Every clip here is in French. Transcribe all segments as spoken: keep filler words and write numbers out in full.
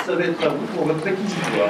ça va être à vous pour votre réquisitoire.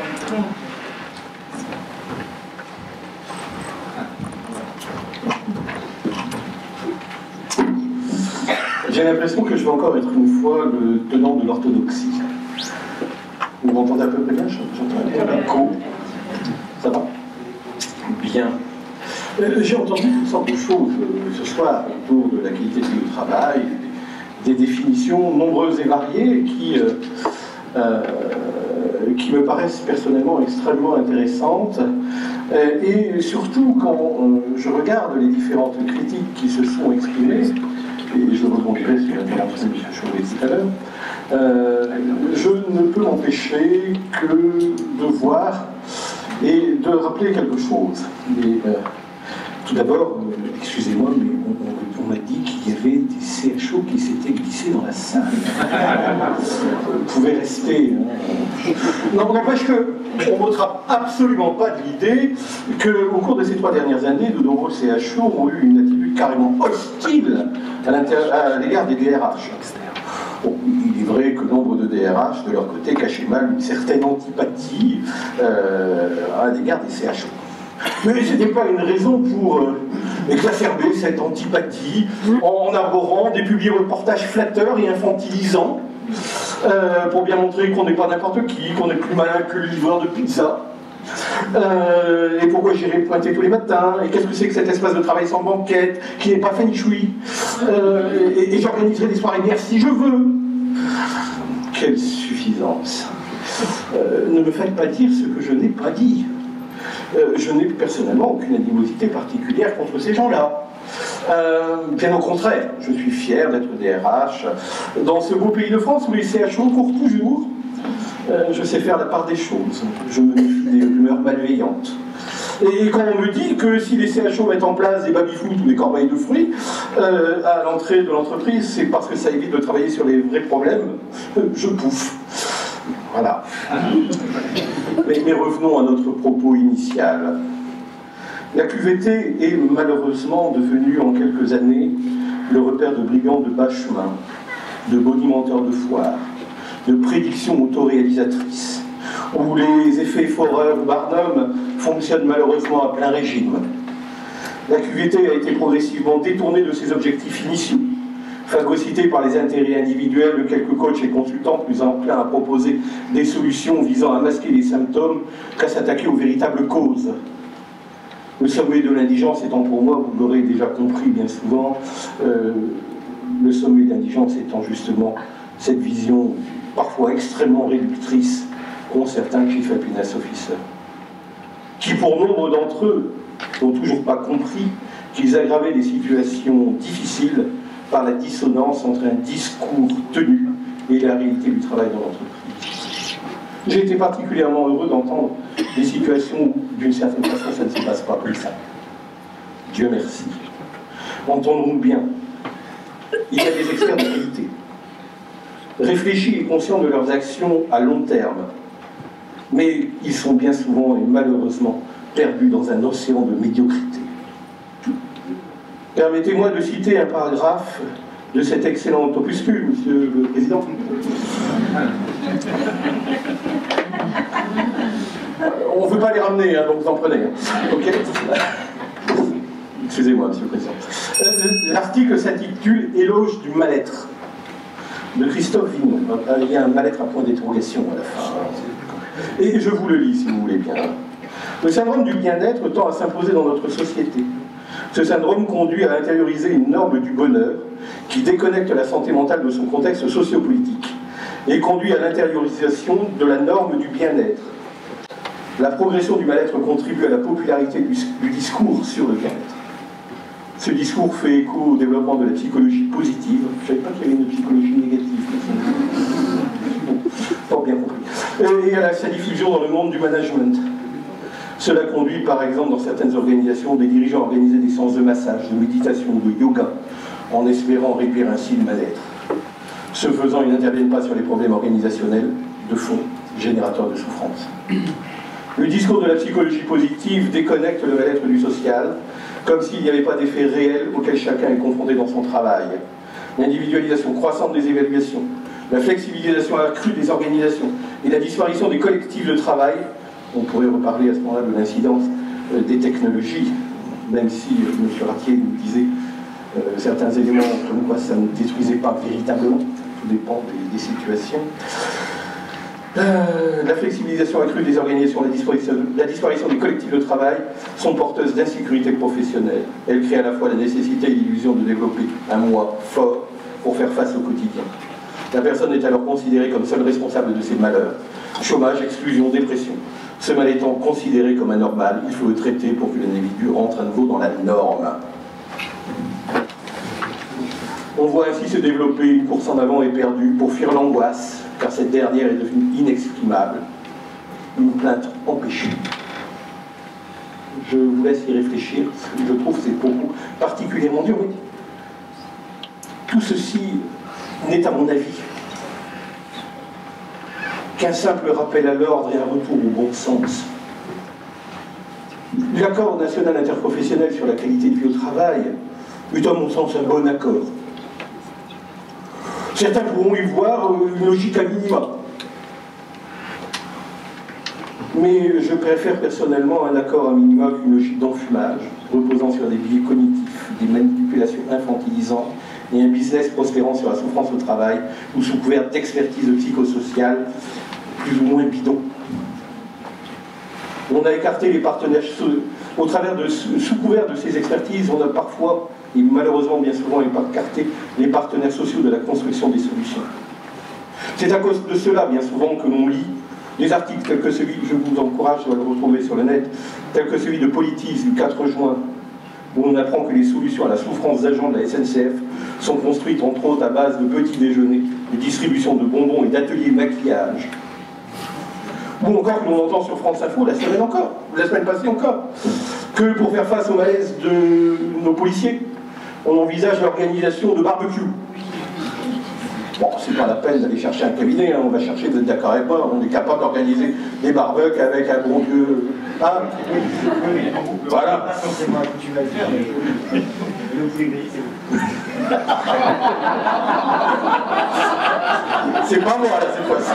J'ai l'impression que je vais encore être une fois le tenant de l'orthodoxie. Vous m'entendez à peu près bien? J'entends un écho. Ça va? Bien. Euh, J'ai entendu toutes sortes de choses euh, ce soir autour de la qualité du travail, des, des définitions nombreuses et variées qui, euh, euh, qui me paraissent personnellement extrêmement intéressantes. Euh, et surtout, quand euh, je regarde les différentes critiques qui se sont exprimées, et je rebondirai sur l'intervention de M. Chauvet tout à l'heure, euh, je ne peux m'empêcher que de voir et de rappeler quelque chose. Et, euh, tout d'abord, euh, excusez-moi, mais on, on, on m'a dit qu'il y avait des C H O qui s'étaient glissés dans la salle. Vous pouvez rester. Hein. Non, n'empêche qu'on ne votera absolument pas de l'idée qu'au cours de ces trois dernières années, de nombreux C H O ont eu une attitude carrément hostile à l'égard des D R H. Bon, il est vrai que nombre de D R H, de leur côté, cachaient mal une certaine antipathie euh, à l'égard des C H O. Mais ce n'était pas une raison pour euh, exacerber cette antipathie en arborant des publi-reportages flatteurs et infantilisants euh, pour bien montrer qu'on n'est pas n'importe qui, qu'on est plus malin que le livreur de pizza. Euh, et pourquoi j'irai pointer tous les matins, et qu'est-ce que c'est que cet espace de travail sans banquette, qui n'est pas feng shui, euh, et, et j'organiserai des soirées bières si je veux. Quelle suffisance. Euh, ne me faites pas dire ce que je n'ai pas dit. Euh, je n'ai personnellement aucune animosité particulière contre ces gens-là. Euh, bien au contraire, je suis fier d'être D R H dans ce beau pays de France où les C H O courent toujours. Euh, je sais faire la part des choses. Je me méfie des rumeurs malveillantes. Et quand on me dit que si les C H O mettent en place des baby-foot ou des corbeilles de fruits euh, à l'entrée de l'entreprise, c'est parce que ça évite de travailler sur les vrais problèmes, euh, je pouffe. Voilà. Mais, mais revenons à notre propos initial. La Q V T est malheureusement devenue en quelques années le repère de brigands de bas chemin, de bonimenteurs de foire, de prédictions autoréalisatrices, où les effets Forer ou Barnum fonctionnent malheureusement à plein régime. La Q V T a été progressivement détournée de ses objectifs initiaux, phagocytée par les intérêts individuels de quelques coachs et consultants plus enclins à proposer des solutions visant à masquer les symptômes qu'à s'attaquer aux véritables causes. Le sommet de l'indigence étant pour moi, vous l'aurez déjà compris bien souvent, euh, le sommet de l'indigence étant justement cette vision parfois extrêmement réductrice qu'ont certains chief happiness officers, qui pour nombre d'entre eux n'ont toujours pas compris qu'ils agravaient des situations difficiles par la dissonance entre un discours tenu et la réalité du travail dans l'entreprise. J'ai été particulièrement heureux d'entendre des situations où, d'une certaine façon, ça ne se passe pas comme ça. Dieu merci. Entendons-nous bien. Il y a des experts de qualité, réfléchis et conscients de leurs actions à long terme, mais ils sont bien souvent et malheureusement perdus dans un océan de médiocrité. Permettez-moi de citer un paragraphe de cet excellent opuscule, Monsieur le Président. On ne veut pas les ramener, hein, donc vous en prenez. Hein. Ok. Excusez-moi, Monsieur le Président. L'article s'intitule « Éloge du mal-être » de Christophe Vignon. Il y a un mal-être à point d'interrogation à la fin. Et je vous le lis, si vous voulez bien. Le syndrome du bien-être tend à s'imposer dans notre société. Ce syndrome conduit à intérioriser une norme du bonheur qui déconnecte la santé mentale de son contexte sociopolitique et conduit à l'intériorisation de la norme du bien-être. La progression du mal-être contribue à la popularité du, du discours sur le bien-être. Ce discours fait écho au développement de la psychologie positive. Je ne savais pas qu'il y avait une psychologie négative. Bon, pas bien compris. Et à la, sa diffusion dans le monde du management. Cela conduit par exemple dans certaines organisations des dirigeants à organiser des séances de massage, de méditation, de yoga, en espérant réduire ainsi le mal-être. Ce faisant, ils n'interviennent pas sur les problèmes organisationnels de fond, générateurs de souffrance. Le discours de la psychologie positive déconnecte le mal-être du social, comme s'il n'y avait pas d'effet réel auquel chacun est confronté dans son travail. L'individualisation croissante des évaluations, la flexibilisation accrue des organisations Et la disparition des collectifs de travail, on pourrait reparler à ce moment-là de l'incidence euh, des technologies, même si euh, M. Ratier nous disait euh, certains éléments comme quoi ça ne détruisait pas véritablement, tout dépend des, des situations. Euh, la flexibilisation accrue des organisations, la disparition, la disparition des collectifs de travail sont porteuses d'insécurité professionnelle. Elles créent à la fois la nécessité et l'illusion de développer un moi fort pour faire face au quotidien. La personne est alors considérée comme seule responsable de ses malheurs. Chômage, exclusion, dépression. Ce mal étant considéré comme anormal, il faut le traiter pour que l'individu rentre à nouveau dans la norme. On voit ainsi se développer une course en avant éperdue pour fuir l'angoisse, car cette dernière est devenue inexprimable, une plainte empêchée. Je vous laisse y réfléchir, je trouve ces propos particulièrement durs. Tout ceci n'est à mon avis qu'un simple rappel à l'ordre et un retour au bon sens. L'accord national interprofessionnel sur la qualité de vie au travail est à mon sens un bon accord. Certains pourront y voir une logique à minima. Mais je préfère personnellement un accord à minima qu'une logique d'enfumage, reposant sur des biais cognitifs, des manipulations infantilisantes et un business prospérant sur la souffrance au travail ou sous couvert d'expertise psychosociale plus ou moins bidon. On a écarté les partenaires, au travers de, sous couvert de ces expertises, on a parfois, et malheureusement bien souvent, écarté les partenaires sociaux de la construction des solutions. C'est à cause de cela, bien souvent, que l'on lit des articles tels que celui, je vous encourage à le retrouver sur le net, tel que celui de Politis du quatre juin, où on apprend que les solutions à la souffrance d'agents de la S N C F sont construites entre autres à base de petits déjeuners, de distribution de bonbons et d'ateliers maquillage. Ou encore que l'on entend sur France Info la semaine encore, la semaine passée encore, que pour faire face au malaise de nos policiers, on envisage l'organisation de barbecues. Bon, c'est pas la peine d'aller chercher un cabinet, hein, on va chercher, vous êtes d'accord avec moi, on est capable d'organiser des barbecues avec un bon vieux... Ah, voilà. Pas forcément un coutume à le faire, mais le plus gris, c'est vous. C'est pas moi, là, cette fois-ci.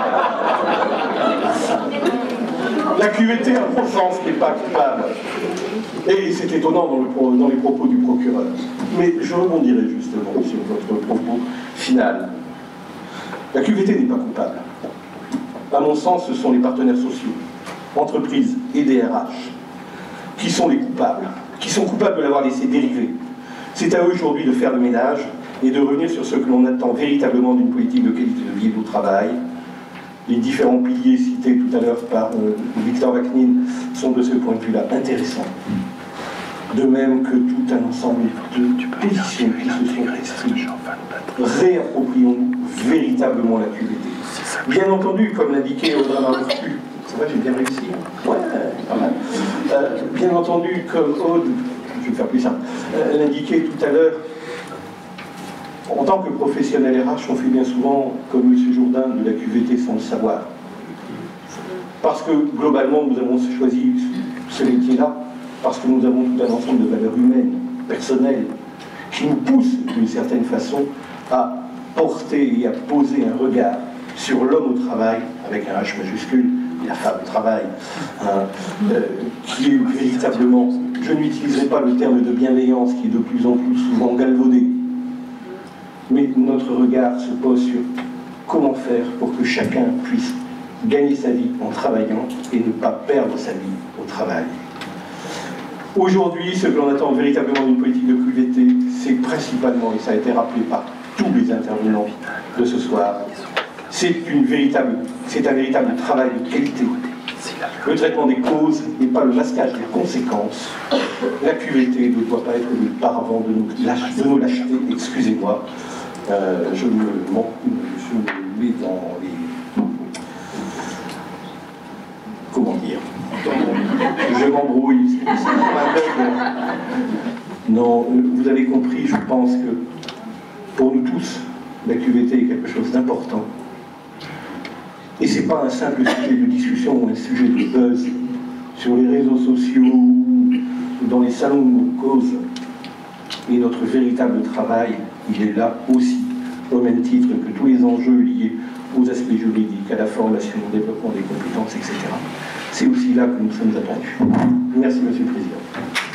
Hein. La Q V T, à mon sens, n'est pas coupable. Et c'est étonnant dans, le, dans les propos du procureur. Mais je rebondirai justement sur votre propos final. La Q V T n'est pas coupable. À mon sens, ce sont les partenaires sociaux, entreprises et D R H, qui sont les coupables, qui sont coupables de l'avoir laissé dériver. C'est à eux aujourd'hui de faire le ménage et de revenir sur ce que l'on attend véritablement d'une politique de qualité de vie et de travail. Les différents piliers cités tout à l'heure par euh, Victor Vaknin sont de ce point de vue-là intéressants. De même que tout un ensemble de positions qui se sont exprimes. Réapproprions-nous véritablement la Q V T. Bien entendu, comme l'indiquait Audrey Marleau-Fu, c'est vrai, j'ai bien réussi. Ouais, pas mal. Euh, bien entendu, comme Aude, je vais faire plus simple, euh, l'indiquait tout à l'heure, en tant que professionnel R H, on fait bien souvent, comme M. Jourdain, de la Q V T sans le savoir. Parce que, globalement, nous avons choisi ce métier-là, parce que nous avons tout un ensemble de valeurs humaines, personnelles, qui nous poussent, d'une certaine façon, à porter et à poser un regard sur l'homme au travail, avec un H majuscule, et la femme au travail, hein, euh, qui est véritablement, je n'utiliserai pas le terme de bienveillance, qui est de plus en plus souvent galvaudé, mais notre regard se pose sur comment faire pour que chacun puisse gagner sa vie en travaillant et ne pas perdre sa vie au travail. Aujourd'hui, ce que l'on attend véritablement d'une politique de Q V T, c'est principalement, et ça a été rappelé par tous les intervenants de ce soir, c'est une véritable, c'est un véritable travail de qualité. Le traitement des causes et pas le masquage des conséquences. La Q V T ne doit pas être le paravent de nos, lâche, de nos lâchetés, excusez-moi. Euh, je, me, je me mets dans les... Comment dire Je m'embrouille. Non, vous avez compris, je pense que pour nous tous, la Q V T est quelque chose d'important. Et ce n'est pas un simple sujet de discussion ou un sujet de buzz sur les réseaux sociaux ou dans les salons où on cause. Et notre véritable travail, il est là aussi, au même titre que tous les enjeux liés aux aspects juridiques, à la formation, au développement des compétences, et cetera. C'est aussi là que nous sommes attendus. Merci, Monsieur le Président.